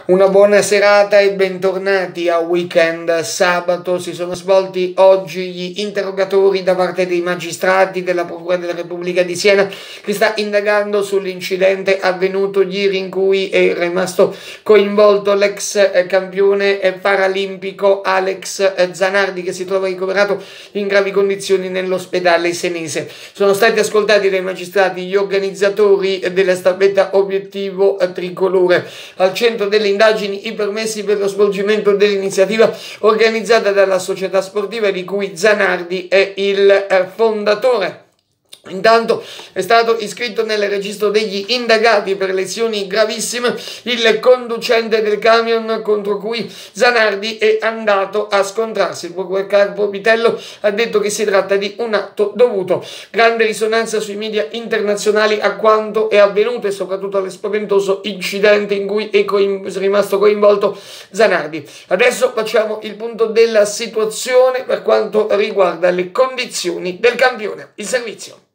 Una buona serata e bentornati a Weekend. Sabato si sono svolti oggi gli interrogatori da parte dei magistrati della Procura della Repubblica di Siena, che sta indagando sull'incidente avvenuto ieri in cui è rimasto coinvolto l'ex campione paralimpico Alex Zanardi, che si trova ricoverato in gravi condizioni nell'ospedale senese. Sono stati ascoltati dai magistrati gli organizzatori della staffetta Obiettivo Tricolore. Al centro delle indagini i permessi per lo svolgimento dell'iniziativa organizzata dalla società sportiva di cui Zanardi è il fondatore. Intanto è stato iscritto nel registro degli indagati per lesioni gravissime il conducente del camion contro cui Zanardi è andato a scontrarsi. Il procuratore Carlo Vitello ha detto che si tratta di un atto dovuto. Grande risonanza sui media internazionali a quanto è avvenuto e soprattutto allo spaventoso incidente in cui è rimasto coinvolto Zanardi. Adesso facciamo il punto della situazione per quanto riguarda le condizioni del campione. Il servizio.